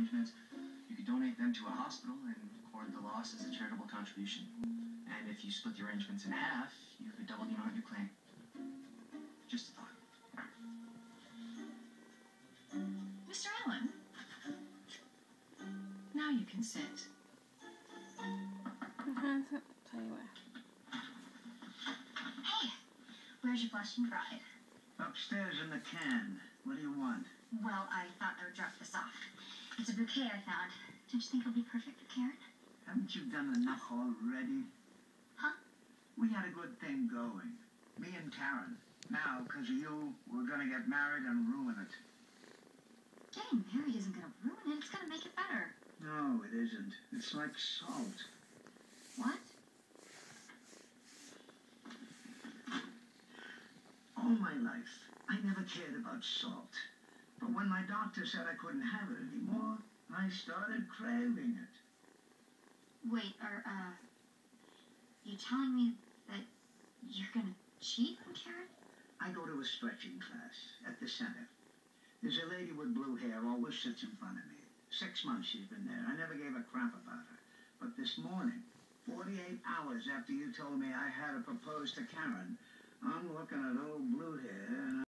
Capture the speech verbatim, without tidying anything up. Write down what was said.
arrangements, you could donate them to a hospital and record the loss as a charitable contribution. And if you split the arrangements in half, you could double the amount you claim. Just a thought. Mister Allen, now you can sit. Hey, where's your blushing bride? Upstairs in the can. What do you want? Well, I thought I would drop this off. It's a bouquet I found. Don't you think it'll be perfect for Karen? Haven't you done enough already? Huh? We had a good thing going. Me and Karen. Now, because of you, we're going to get married and ruin it. Getting married isn't going to ruin it. It's going to make it better. No, it isn't. It's like salt. What? All my life, I never cared about salt. But when my doctor said I couldn't have it anymore, I started craving it. Wait, are, uh... you telling me that you're going to cheat on Karen? I go to a stretching class at the center. There's a lady with blue hair always sits in front of me. Six months she's been there. I never gave a crap about her. But this morning, forty-eight hours after you told me I had to propose to Karen, I'm looking at old blue hair and